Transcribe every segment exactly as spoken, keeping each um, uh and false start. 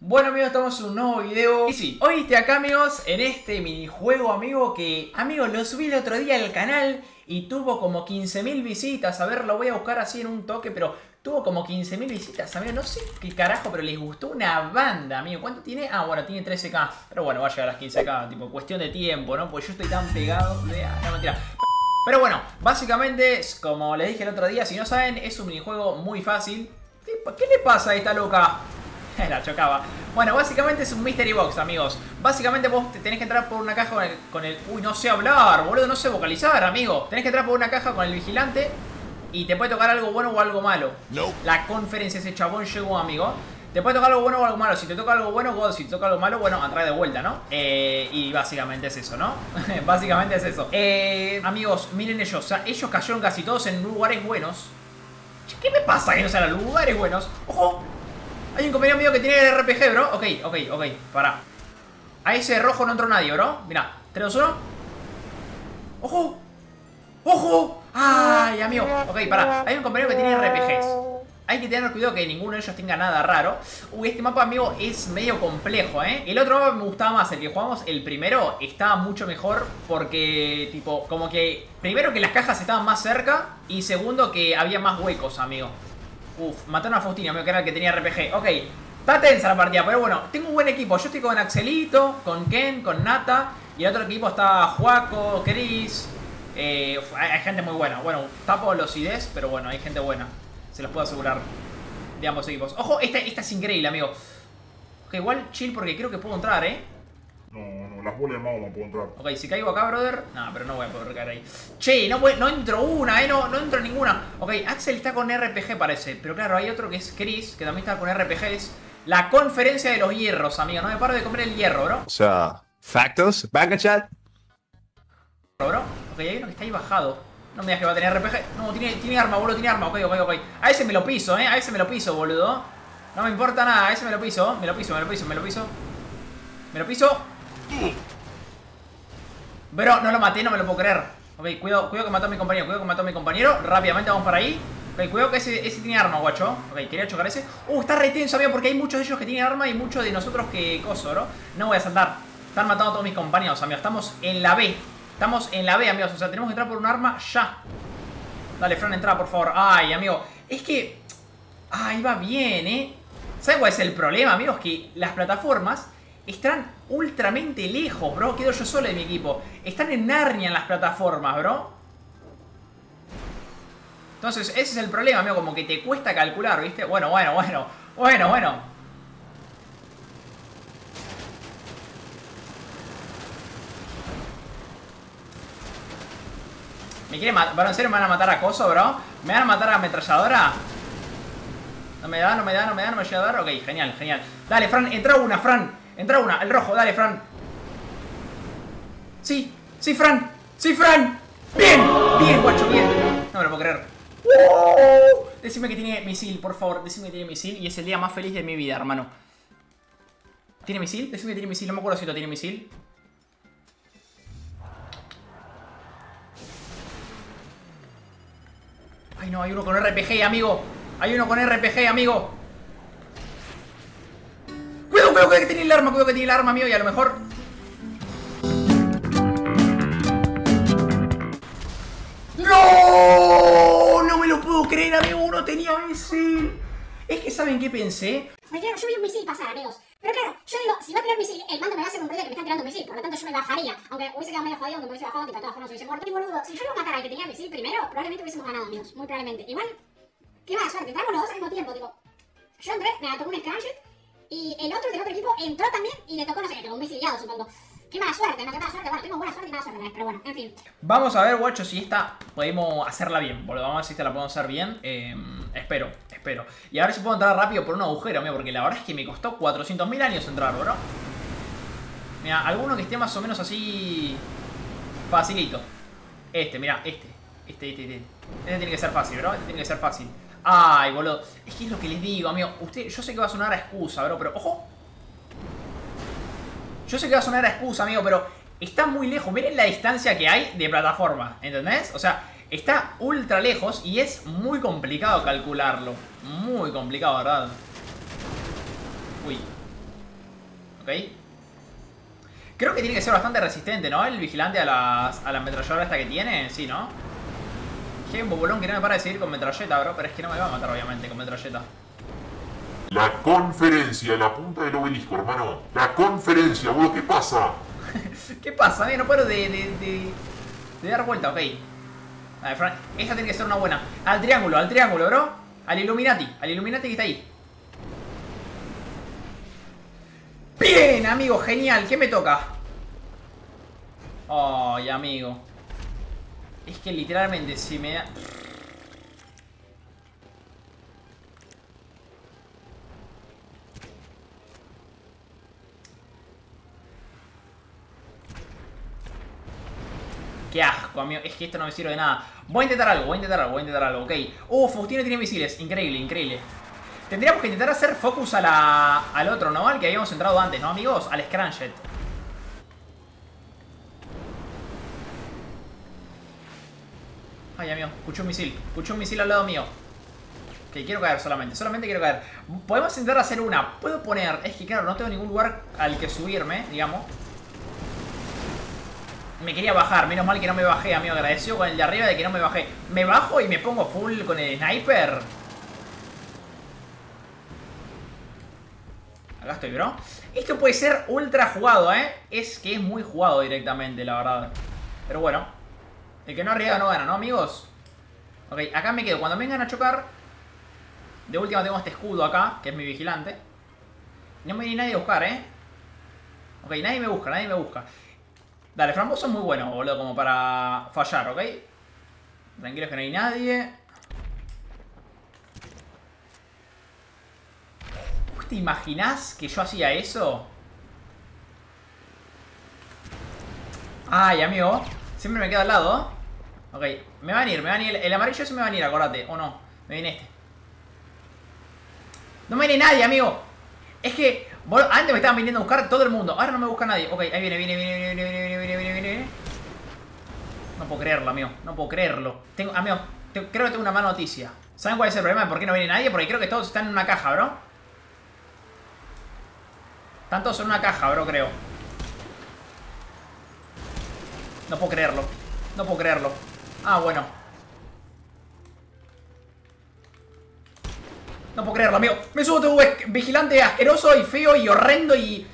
Bueno amigos, estamos en un nuevo video. Y sí, hoy estoy acá amigos en este minijuego amigo que, amigos, lo subí el otro día al canal y tuvo como quince mil visitas. A ver, lo voy a buscar así en un toque, pero tuvo como quince mil visitas, amigos. No sé qué carajo, pero les gustó una banda, amigo. ¿Cuánto tiene? Ah, bueno, tiene trece K. Pero bueno, va a llegar a las quince K, tipo, cuestión de tiempo, ¿no? Pues yo estoy tan pegado. No, mentira. Pero bueno, básicamente, como les dije el otro día, si no saben, es un minijuego muy fácil. ¿Qué, qué le pasa a esta loca? La chocaba. Bueno, básicamente es un mystery box, amigos. Básicamente vos tenés que entrar por una caja con el, con el... Uy, no sé hablar, boludo, no sé vocalizar, amigo. Tenés que entrar por una caja con el vigilante y te puede tocar algo bueno o algo malo. No. La conferencia, ese chabón llegó, amigo. Te puede tocar algo bueno o algo malo. Si te toca algo bueno, God. Si te toca algo malo, bueno, atrae de vuelta, ¿no? Eh, y básicamente es eso, ¿no? Básicamente es eso. Eh, amigos, miren ellos. O sea, ellos cayeron casi todos en lugares buenos. ¿Qué me pasa que no sean lugares buenos? ¡Ojo! Hay un compañero mío que tiene el R P G, bro. Ok, ok, ok, pará. A ese rojo no entró nadie, bro. Mirá, tres, dos, uno. ¡Ojo! ¡Ojo! ¡Ay, amigo! Ok, pará. Hay un compañero que tiene R P Gs. Hay que tener cuidado que ninguno de ellos tenga nada raro. Uy, este mapa, amigo, es medio complejo, ¿eh? El otro mapa me gustaba más. El que jugamos, el primero, estaba mucho mejor porque, tipo, como que... Primero que las cajas estaban más cerca y segundo que había más huecos, amigo. Uf, mataron a Faustino, amigo, que era el que tenía R P G. Ok, está tensa la partida, pero bueno, tengo un buen equipo. Yo estoy con Axelito, con Ken, con Nata. Y el otro equipo está Juaco, Chris. Eh, uf, hay, hay gente muy buena. Bueno, tapo los I Ds, pero bueno, hay gente buena. Se los puedo asegurar de ambos equipos. Ojo, esta, esta es increíble, amigo. Ok, igual chill porque creo que puedo entrar, ¿eh? No, no, las bolas de magma puedo entrar. Ok, si caigo acá, brother. No, pero no voy a poder caer ahí. Che, no, no entro una, eh. No, no entro ninguna. Ok, Axel está con R P G, parece. Pero claro, hay otro que es Chris, que también está con R P Gs. La conferencia de los hierros, amigo. No me paro de comer el hierro, bro. O sea, factos, back and chat. Bro, ok, hay uno que está ahí bajado. No me digas que va a tener R P G. No, tiene, tiene arma, boludo, tiene arma. Ok, ok, ok. A ese me lo piso, eh. A ese me lo piso, boludo. No me importa nada. A ese me lo piso. Me lo piso, me lo piso, me lo piso. Me lo piso. Bro, no lo maté, no me lo puedo creer. Ok, cuidado, cuidado que mató a mi compañero. Cuidado que mató a mi compañero. Rápidamente vamos para ahí. Ok, cuidado que ese, ese tiene arma, guacho. Ok, quería chocar ese. Uh, está re tenso, amigo, porque hay muchos de ellos que tienen arma y muchos de nosotros que coso, bro. No voy a saltar. Están matando a todos mis compañeros, amigos. Estamos en la B. Estamos en la B, amigos. O sea, tenemos que entrar por un arma ya. Dale, Fran, entra, por favor. Ay, amigo. Es que... Ay, va bien, ¿eh? ¿Sabes cuál es el problema, amigos? Que las plataformas están ultramente lejos, bro. Quedo yo solo de mi equipo. Están en Narnia en las plataformas, bro. Entonces, ese es el problema, amigo. Como que te cuesta calcular, ¿viste? Bueno, bueno, bueno. Bueno, bueno. ¿Me quieren matar? ¿En serio me van a matar a Coso, bro? ¿Me van a matar a ametralladora? No me da, no me da, no me da, no me llega a dar. Ok, genial, genial. Dale, Fran, entra una, Fran. Entra una, el rojo, dale, Fran. Sí, sí, Fran. Sí, Fran. Bien, bien, guacho, bien. No me lo puedo creer. ¡Oh! Decime que tiene misil, por favor. Decime que tiene misil y es el día más feliz de mi vida, hermano. ¿Tiene misil? Decime que tiene misil. No me acuerdo si lo tiene misil. Ay, no, hay uno con R P G, amigo. Hay uno con R P G, amigo. Cuidado, cuidado que tiene el arma, cuidado que tiene el arma, amigo. Y a lo mejor... ¡No! No me lo puedo creer, amigo. Uno tenía misil. Es que, ¿saben qué pensé? Porque claro, yo vi un misil pasar, amigos. Pero claro, yo digo, si va a tirar misil, el mando me va a hacer comprender que me están tirando misil. Por lo tanto, yo me bajaría. Aunque hubiese quedado medio jodido, aunque me hubiese bajado, que de todas formas hubiese muerto. Y boludo, si yo iba a matar al que tenía misil primero, probablemente hubiésemos ganado, amigos. Muy probablemente. Igual, qué mala suerte. Entramos los dos al mismo tiempo, tipo. Yo entré, me tocó un Scratchet. Y el otro del otro equipo entró también y le tocó, no sé qué, un misiliado, supongo. Qué mala suerte, no, qué mala suerte. Bueno, tengo buena suerte y mala suerte, pero bueno, en fin. Vamos a ver, guacho, si esta podemos hacerla bien, boludo. Vamos a ver si esta la podemos hacer bien. Eh, espero, espero. Y a ver si puedo entrar rápido por un agujero, amigo, porque la verdad es que me costó cuatrocientos mil años entrar, bro. Mira, alguno que esté más o menos así... Facilito. Este, mira, este. Este, este, este. Este tiene que ser fácil, bro. Este tiene que ser fácil. Ay, boludo. Es que es lo que les digo, amigo. Usted, yo sé que va a sonar a excusa, bro, pero ojo. Yo sé que va a sonar a excusa, amigo, pero está muy lejos. Miren la distancia que hay de plataforma, ¿entendés? O sea, está ultra lejos y es muy complicado calcularlo. Muy complicado, ¿verdad? Uy. Ok. Creo que tiene que ser bastante resistente, ¿no? El vigilante a las, a la ametralladora esta que tiene. Sí, ¿no? Hay un bobolón que no me para de seguir con metralleta, bro. Pero es que no me va a matar, obviamente, con metralleta. La conferencia, la punta del obelisco, hermano. La conferencia, boludo, ¿qué pasa? ¿Qué pasa? Mira, no paro de, de, de, de dar vuelta, ok. A ver, Fran, esta tiene que ser una buena. Al triángulo, al triángulo, bro. Al Illuminati, al Illuminati que está ahí. Bien, amigo, genial. ¿Qué me toca? Ay, amigo. Es que literalmente si me da... Qué asco, amigo. Es que esto no me sirve de nada. Voy a intentar algo, voy a intentar algo, voy a intentar algo, ok. Uh, Faustino tiene misiles. Increíble, increíble. Tendríamos que intentar hacer focus a la, al otro, ¿no? Al que habíamos entrado antes, ¿no, amigos? Al Scramjet. Ay, amigo, escuché un misil. Escuché un misil al lado mío. Ok, quiero caer solamente. Solamente quiero caer. Podemos intentar hacer una. Puedo poner... Es que claro, no tengo ningún lugar al que subirme, digamos. Me quería bajar. Menos mal que no me bajé, amigo. Agradecido con el de arriba de que no me bajé. Me bajo y me pongo full con el sniper. Acá estoy, bro. Esto puede ser ultra jugado, ¿eh? Es que es muy jugado directamente, la verdad. Pero bueno. El que no arriesga no gana, ¿no, amigos? Ok, acá me quedo. Cuando me vengan a chocar... De última tengo este escudo acá, que es mi vigilante. No me viene nadie a buscar, ¿eh? Ok, nadie me busca, nadie me busca. Dale, Framboso es muy bueno, boludo, como para fallar, ¿ok? Tranquilos que no hay nadie. ¿Te imaginás que yo hacía eso? Ay, amigo. Siempre me queda al lado. Ok, me va a venir, me va a venir. El amarillo ese me va a venir, acordate. O no, me viene este. No me viene nadie, amigo. Es que bueno, antes me estaban viniendo a buscar todo el mundo. Ahora no me busca nadie. Ok, ahí viene, viene, viene, viene, viene, viene, viene, viene, viene. No puedo creerlo, amigo. No puedo creerlo. Tengo, amigo, te, creo que tengo una mala noticia. ¿Saben cuál es el problema de por qué no viene nadie? Porque creo que todos están en una caja, bro. Están todos en una caja, bro, creo. No puedo creerlo. No puedo creerlo. Ah, bueno. No puedo creerlo, amigo. Me subo tu vigilante asqueroso y feo y horrendo y...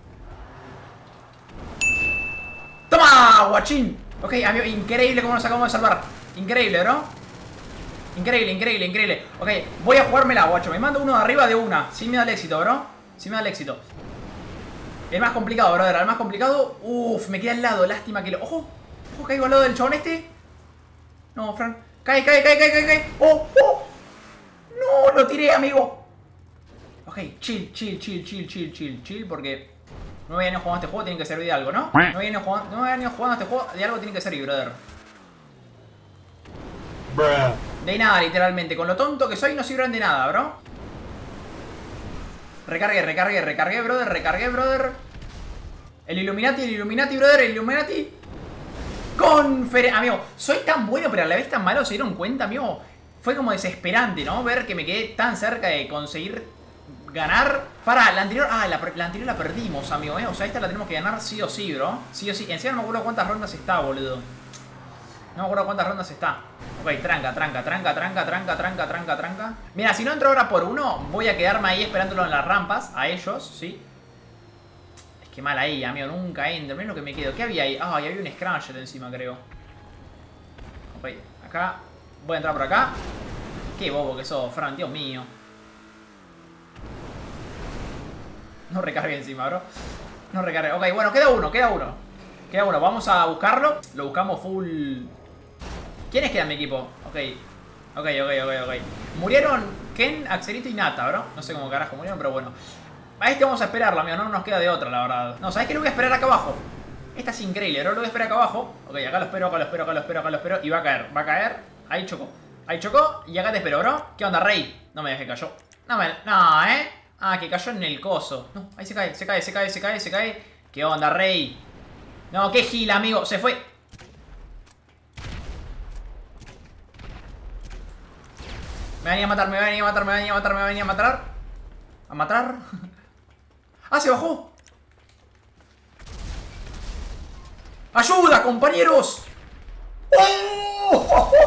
¡Toma, guachín! Ok, amigo, increíble cómo nos acabamos de salvar. Increíble, bro. Increíble, increíble, increíble. Ok, voy a jugármela, guacho. Me mando uno de arriba de una. Sí me da el éxito, bro. Sí me da el éxito. El más complicado, brother. El más complicado. Uf, me queda al lado. Lástima que lo... ¡Ojo! ¡Ojo! Caigo al lado del chabón este. No, Fran. ¡Cae, cae, cae, cae, cae! cae. ¡Oh! ¡Oh! ¡No! ¡Lo tiré, amigo! Ok, chill, chill, chill, chill, chill, chill, chill. Porque no me había venido jugando a este juego. Tiene que servir de algo, ¿no? No me había venido jugando, no me había venido jugando a este juego. De algo tiene que servir, brother. De nada, literalmente. Con lo tonto que soy no sirven de nada, bro. Recargué, recargué, recargué, brother, recargué, brother. El Illuminati, el Illuminati, brother, el Illuminati. Conferen... Amigo, soy tan bueno, pero a la vez tan malo. ¿Se dieron cuenta, amigo? Fue como desesperante, ¿no? Ver que me quedé tan cerca de conseguir ganar. Para, la anterior... Ah, la, la anterior la perdimos, amigo, ¿eh? O sea, esta la tenemos que ganar sí o sí, bro. Sí o sí. Encima no me acuerdo cuántas rondas está, boludo. No me acuerdo cuántas rondas está. Ok, tranca, tranca, tranca, tranca, tranca, tranca, tranca, tranca. Mira, si no entro ahora por uno, voy a quedarme ahí esperándolo en las rampas. A ellos, ¿sí? Es que mal ahí, amigo. Nunca entro. Miren lo que me quedo. ¿Qué había ahí? Ah, y había un Scramjet encima, creo. Ok, acá. Voy a entrar por acá. Qué bobo que sos, Fran. Dios mío. No recargue encima, bro. No recargue. Ok, bueno, queda uno, queda uno. Queda uno. Vamos a buscarlo. Lo buscamos full... ¿Quiénes quedan en mi equipo? Ok. Ok, ok, ok, ok. Murieron Ken, Axelito y Nata, bro. No sé cómo carajo murieron, pero bueno. A este vamos a esperarlo, amigo. No nos queda de otra, la verdad. No, ¿sabes qué? Lo voy a esperar acá abajo. Esta es increíble, bro. Lo voy a esperar acá abajo. Ok, acá lo espero, acá lo espero, acá lo espero, acá lo espero. Y va a caer, va a caer. Ahí chocó. Ahí chocó. Y acá te espero, bro. ¿Qué onda, Rey? No me dejes, cayó. No me... No, ¿eh? Ah, que cayó en el coso. No, ahí se cae, se cae, se cae, se cae, se cae. ¿Qué onda, Rey? No, qué gila, amigo. Se fue. Me venía a matar, me venía a matar, me venía a matar, me venía a matar. ¿A matar? ¡Ah, se bajó! ¡Ayuda, compañeros! ¡Oh!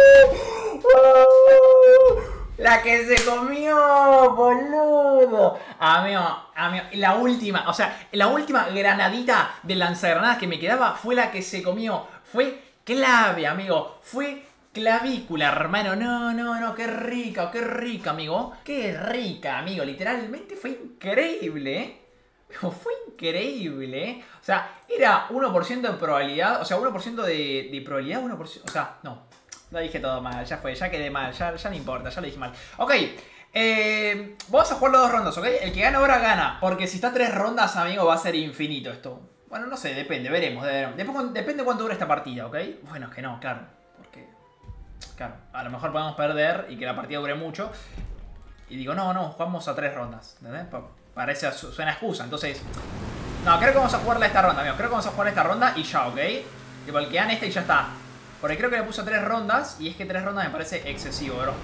La que se comió, boludo. Amigo, amigo, la última, o sea, la última granadita de lanzagranadas que me quedaba fue la que se comió. Fue clave, amigo. Fue clavícula, hermano. No, no, no, qué rica, qué rica, amigo. Qué rica, amigo. Literalmente fue increíble, ¿eh? Fue increíble, ¿eh? O sea, era uno por ciento de probabilidad. O sea, uno por ciento de, de probabilidad, uno por ciento. O sea, no. Lo dije todo mal, ya fue, ya quedé mal, ya, ya no importa, ya lo dije mal. Ok, eh, vamos a jugar las dos rondas, ¿ok? El que gana ahora gana, porque si está tres rondas, amigo, va a ser infinito esto. Bueno, no sé, depende, veremos, veremos. Dep Depende cuánto dure esta partida, ¿ok? Bueno, es que no, claro, porque... Claro, a lo mejor podemos perder y que la partida dure mucho. Y digo, no, no, jugamos a tres rondas, ¿entendés? Parece, suena excusa, entonces... No, creo que vamos a jugarla esta ronda, amigo. Creo que vamos a jugar esta ronda y ya, ¿ok? Tipo, el que gane esta y ya está. Porque creo que le puso tres rondas. Y es que tres rondas me parece excesivo, bro.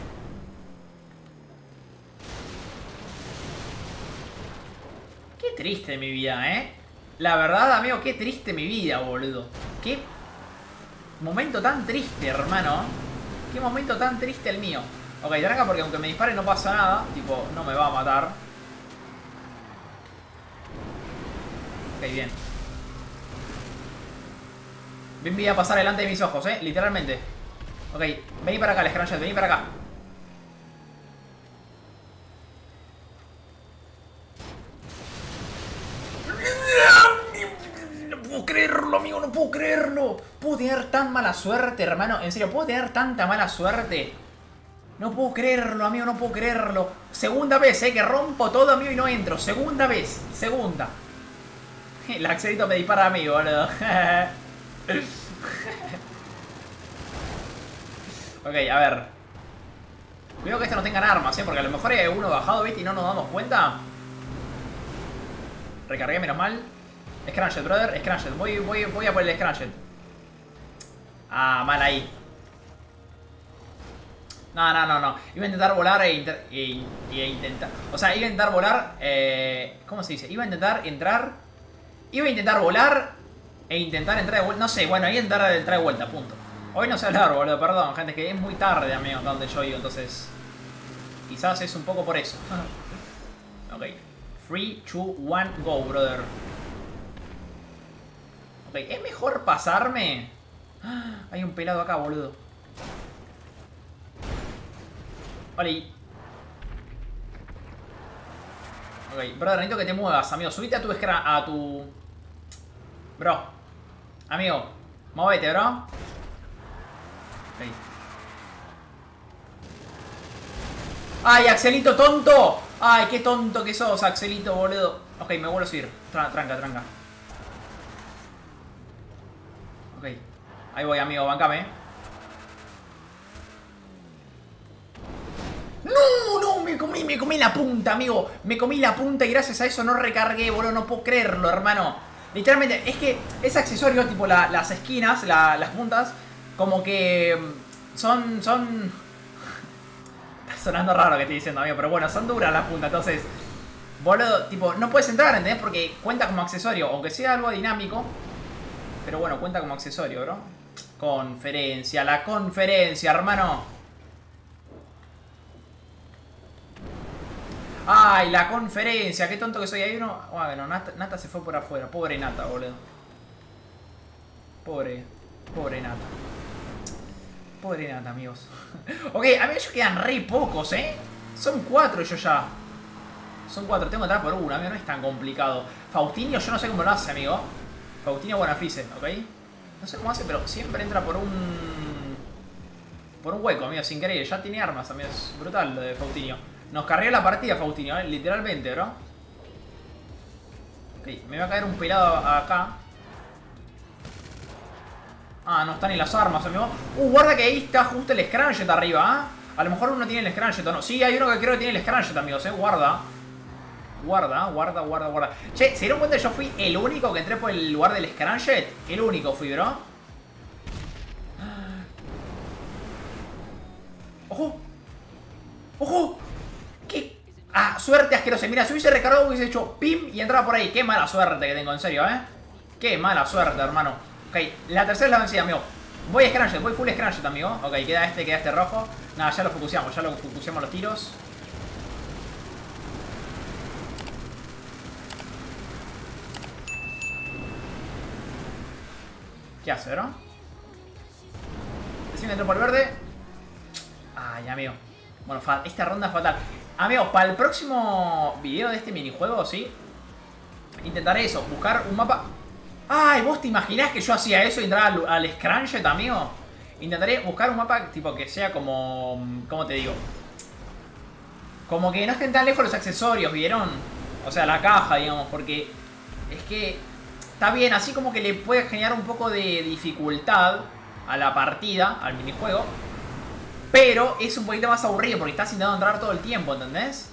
Qué triste mi vida, ¿eh? La verdad, amigo, qué triste mi vida, boludo. Qué momento tan triste, hermano. Qué momento tan triste el mío. Ok, tranca, porque aunque me dispare no pasa nada. Tipo, no me va a matar. Ok, bien. Bien, voy a pasar delante de mis ojos, eh, literalmente. Ok, vení para acá, Scramjet, vení para acá. No puedo creerlo, amigo, no puedo creerlo. Puedo tener tan mala suerte, hermano. En serio, puedo tener tanta mala suerte. No puedo creerlo, amigo, no puedo creerlo. Segunda vez, eh, que rompo todo, amigo, y no entro. Segunda vez, segunda. El Axelito me dispara a mí, boludo. Ok, a ver. Cuidado que estos no tengan armas, ¿eh? Porque a lo mejor hay uno bajado, ¿viste? Y no nos damos cuenta. Recargué, menos mal. Scramjet, brother, Scramjet. Voy, voy, voy a por el Scramjet. Ah, mal ahí. No, no, no, no. Iba a intentar volar e, inter e, e intentar... O sea, iba a intentar volar... Eh, ¿Cómo se dice? Iba a intentar entrar... Iba a intentar volar e intentar entrar de vuelta. No sé, bueno, iba a intentar entrar de vuelta, punto. Hoy no sé hablar, boludo, perdón, gente, es que es muy tarde, amigo, donde yo iba, entonces... Quizás es un poco por eso. Ok. three, two, one, go, brother. Ok, ¿es mejor pasarme? Hay un pelado acá, boludo. Oli. Ok, brother, necesito que te muevas, amigo. Subite a tu escra... a tu... Bro. Amigo, móvete, bro. Ok. ¡Ay, Axelito, tonto! ¡Ay, qué tonto que sos, Axelito, boludo! Ok, me vuelvo a subir. Tra tranca, tranca. Ok. Ahí voy, amigo, bancame. ¡No, no! Me comí, me comí la punta, amigo. Me comí la punta y gracias a eso no recargué, boludo. No puedo creerlo, hermano. Literalmente, es que ese accesorio, tipo la, las esquinas, la, las puntas, como que son... son... Está sonando raro que estoy diciendo, amigo, pero bueno, son duras las puntas, entonces... Boludo, tipo, no puedes entrar, ¿entendés? Porque cuenta como accesorio, aunque sea algo dinámico. Pero bueno, cuenta como accesorio, bro. Conferencia, la conferencia, hermano. Ay, la conferencia, qué tonto que soy. Hay uno... Bueno, Nata, Nata se fue por afuera. Pobre Nata, boludo. Pobre, pobre Nata. Pobre Nata, amigos. Ok, a mí ellos quedan re pocos, ¿eh? Son cuatro ellos ya. Son cuatro, tengo que entrar por una, amigo, no es tan complicado. Faustinio, yo no sé cómo lo hace, amigo. Faustinio Buenafice, ¿ok? No sé cómo hace, pero siempre entra por un... Por un hueco, amigo, sin querer. Ya tiene armas, amigo, es brutal lo de Faustinio. Nos cargué la partida, Faustinio, ¿eh? Literalmente, bro. Ok, me va a caer un pelado acá. Ah, no están ni las armas, amigo. Uh, guarda que ahí está justo el Scramjet arriba, ¿eh? A lo mejor uno tiene el Scramjet o no. Sí, hay uno que creo que tiene el Scramjet, amigos, ¿eh? Guarda. Guarda, guarda, guarda, guarda. Che, ¿se dieron cuenta que yo fui el único que entré por el lugar del Scramjet? El único fui, bro. ¡Ojo! ¡Ojo! ¿Qué? Ah, suerte asquerosa. Mira, si hubiese recargado hubiese hecho pim y entraba por ahí. Qué mala suerte que tengo, en serio, ¿eh? Qué mala suerte, hermano. Ok, la tercera es la vencida, amigo. Voy a Scranchet, voy full Scranchet, amigo. Ok, queda este, queda este rojo. Nada, ya lo focuseamos, ya lo focuseamos los tiros. ¿Qué hace, no? Decime, entró por el verde. Ay, amigo. Bueno, esta ronda es fatal. Amigo, para el próximo video de este minijuego, ¿sí? Intentaré eso, buscar un mapa. Ay, ¿vos te imaginás que yo hacía eso y entraba al, al Scranchet, amigo? Intentaré buscar un mapa tipo que sea como... ¿Cómo te digo? Como que no estén tan lejos los accesorios, ¿vieron? O sea, la caja, digamos, porque es que está bien, así como que le puede generar un poco de dificultad a la partida, al minijuego. Pero es un poquito más aburrido porque estás intentando entrar todo el tiempo, ¿entendés?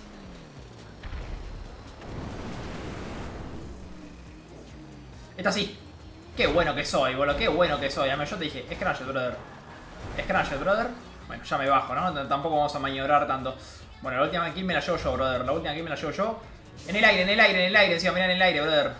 Esta sí. Qué bueno que soy, boludo. Qué bueno que soy. Yo te dije, Scranchet, brother. Scranchet, brother. Bueno, ya me bajo, ¿no? Tampoco vamos a maniobrar tanto. Bueno, la última kill me la llevo yo, brother. La última kill me la llevo yo. En el aire, en el aire, en el aire. Encima, mirá en el aire, brother.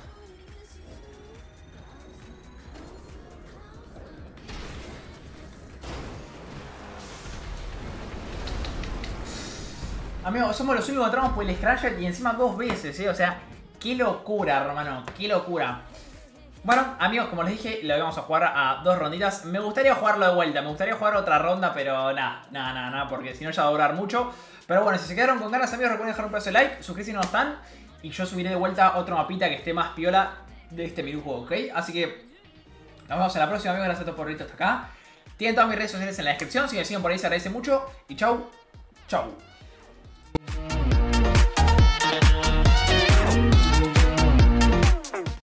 Amigo, somos los únicos que entramos por el Scranchet y encima dos veces, ¿eh? O sea, qué locura, hermano. Qué locura. Bueno, amigos, como les dije, lo vamos a jugar a dos ronditas. Me gustaría jugarlo de vuelta, me gustaría jugar otra ronda, pero nada, nada, nada, nada, porque si no ya va a durar mucho. Pero bueno, si se quedaron con ganas, amigos, recuerden dejar un pedazo de like, suscribirse si no están. Y yo subiré de vuelta otro mapita que esté más piola de este minijuego, ¿ok? Así que nos vemos en la próxima, amigos. Gracias a todos por venir hasta acá. Tienen todas mis redes sociales en la descripción. Si me siguen por ahí se agradece mucho. Y chau, chau.